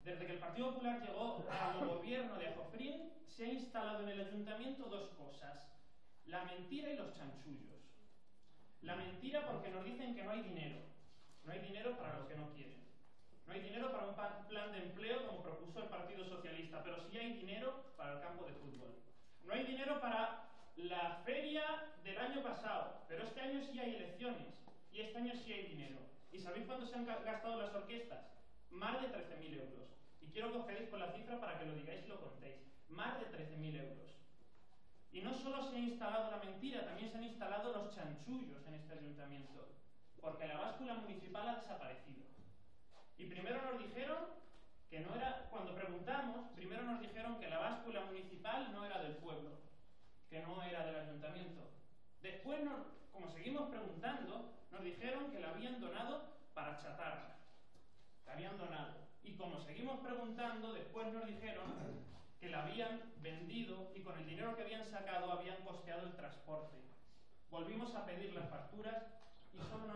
Desde que el Partido Popular llegó al gobierno de Ajofrín, se ha instalado en el ayuntamiento dos cosas: la mentira y los chanchullos. La mentira porque nos dicen que no hay dinero. No hay dinero para lo que no quieren. No hay dinero para un plan de empleo como propuso el Partido Socialista, pero sí hay dinero para el campo de fútbol. No hay dinero para la feria del año pasado, pero este año sí hay elecciones y este año sí hay dinero. ¿Y sabéis cuánto se han gastado las orquestas? Más de 13.000 euros. Y quiero que os quedéis con la cifra para que lo digáis y lo contéis. Más de 13.000 euros. Y no solo se ha instalado la mentira, también se han instalado los chanchullos en este ayuntamiento, porque la báscula municipal ha desaparecido. Y primero nos dijeron que no era, cuando preguntamos, primero nos dijeron que la báscula municipal no era del pueblo, que no era del ayuntamiento. Después, como seguimos preguntando, nos dijeron que la habían donado para chatarra. La habían donado. Y como seguimos preguntando, después nos dijeron que la habían vendido y con el dinero que habían sacado habían costeado el transporte. Volvimos a pedir las facturas y solo